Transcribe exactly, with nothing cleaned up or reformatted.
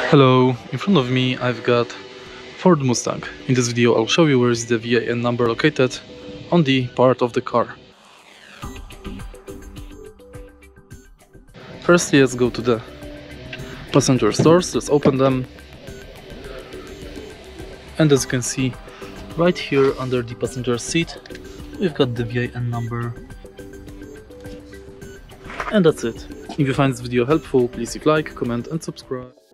Hello, in front of me I've got Ford Mustang. In this video I'll show you where is the V I N number located on the part of the car. Firstly, let's go to the passenger doors, let's open them. And as you can see, right here under the passenger seat we've got the V I N number. And that's it. If you find this video helpful, please leave a like, comment and subscribe.